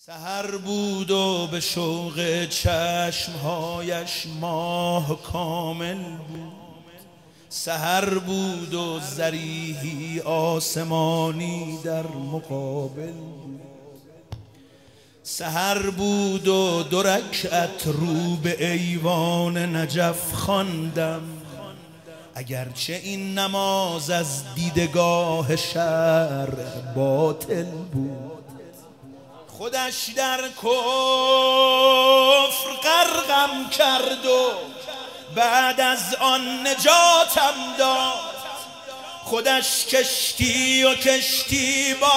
سحر بود و به شوق چشمهایش ماه کامل بود. سحر بود و ضریحی آسمانی در مقابل بود. سحر بود و 2 رکعت رو به ایوان نجف خواندم، اگرچه این نماز از دیدگاه شرع باطل بود. خودش در کفر غرقم کرد و بعد از آن نجاتم داد. خودش کشتی و کشتیبان،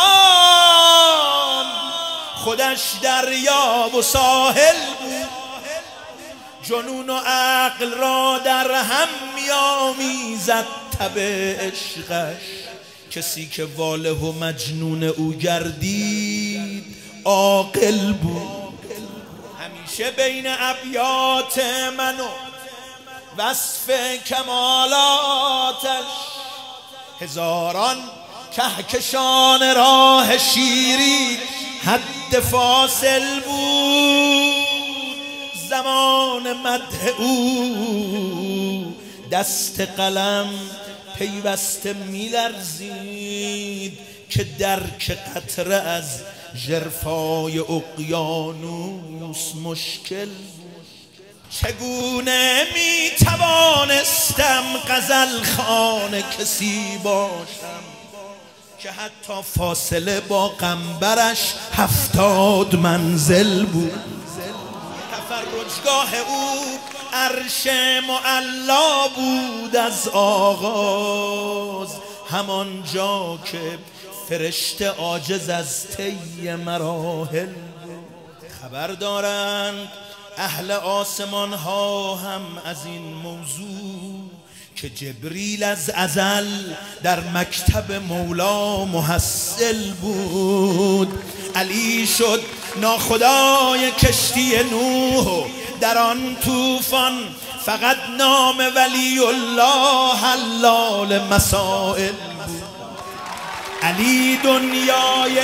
خودش دریا و ساحل بود. جنون و عقل را در هم می‌آمیزد تب عشقش. کسی که واله و مجنون او گردید عاقل بود. همیشه بین ابیات من و وصف کمالاتش هزاران کهکشان راه شیرین حد فاصل بود. زمان مدح او دست قلم پیوسته می‌لرزید که درک قطره از ژرفای اقیانوس مشکل بود. چگونه میتوانستم غزل خوان کسی باشم که حتی فاصله با قنبرش 70 منزل بود. تفرجگاه او عرش معلا بود از آغاز، همان جا که فرشته عاجز از طی مراحل بود. خبر دارند اهل آسمان ها هم از این موضوع که جبریل از ازل در مکتب مولا محصل بود. علی شد ناخدای کشتی نوح، در آن طوفان فقط نام ولی الله حلال مسائل بود. علی دنیای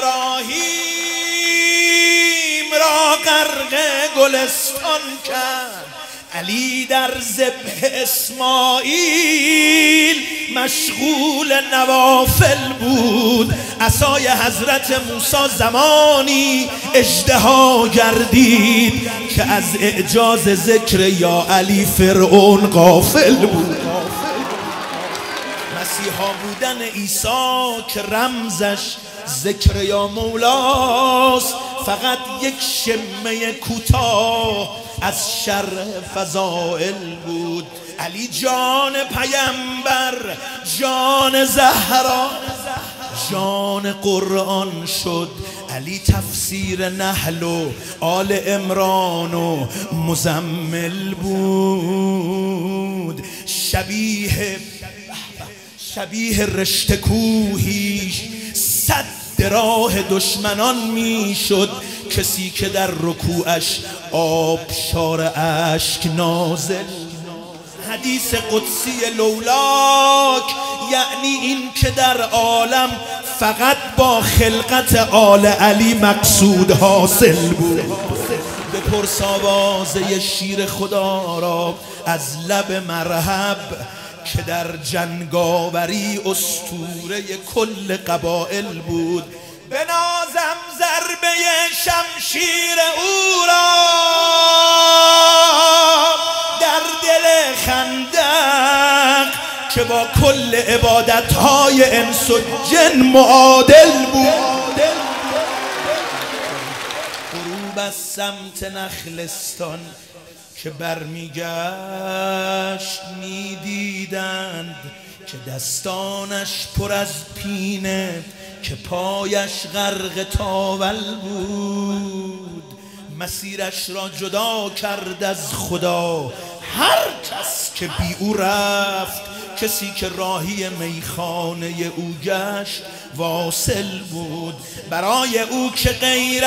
ابراهیم را غرق گلستان کرد. علی در ذبح اسماعیل مشغول نوافل بود. عصای حضرت موسی زمانی اژدها گردید که از اعجاز ذکر یا علی فرعون غافل بود. مسیحا بودن عیسی که رمزش ذکر یا مولاست فقط یک شمه کوتاه از شرح فضائل بود. علی جان پیمبر، جان زهرا، جان قرآن شد. علی تفسیر نحل و آل عمران و مزمل بود. شبیه رشته کوهیش سد راه دشمنان میشد. کسی که در رکوعش آبشار اشک نازل. حدیث قدسی لولاک یعنی این که در عالم فقط با خلقت آل علی مقصود حاصل بود. بپرس آوازه شیر خدا را از لب مرحب که در جنگاوری اسطوره کل قبائل بود. بنازم ضربه شمشیر او را در دل خندق که با کل عبادتهای انس و جن معادل بود. غروب از سمت نخلستان که برمیگشت میدیدند که دستانش پر از پینه که پایش غرق تاول بود. مسیرش را جدا کرد از خدا هر کس که بی او رفت. کسی که راهی میخانه او گشت واصل بود. برای او که غیر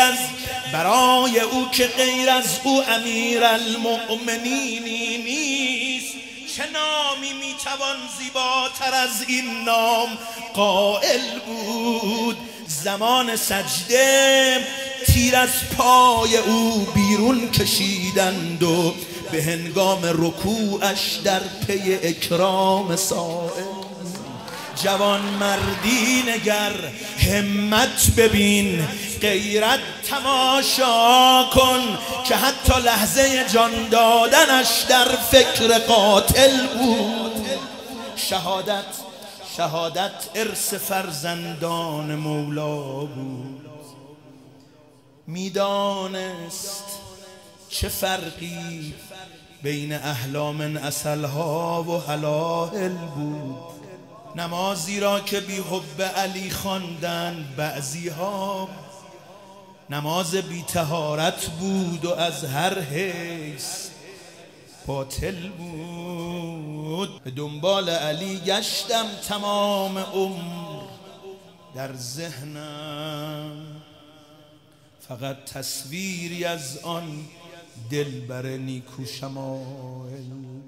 از او امیر المؤمنینی نیست. چه نامی میتوان زیباتر از این نام قائل بود. زمان سجده شیر از پای او بیرون کشیدند و به هنگام رکوعش در پی اکرام سائل. جوان مردی نگر، همت ببین، غیرت تماشا کن که حتی لحظه جان دادنش در فکر قاتل بود. شهادت ارث فرزندان مولا بود. میدانست چه فرقی بین احلام اصلها و هلاهل بود. نمازی را که بی حب علی خواندند بعضیها نماز بی طهارت بود و از هر حیث باطل بود. به دنبال علی گشتم تمام عمر، در ذهنم فقط تصویری از آن دلبر نیکو شمایل.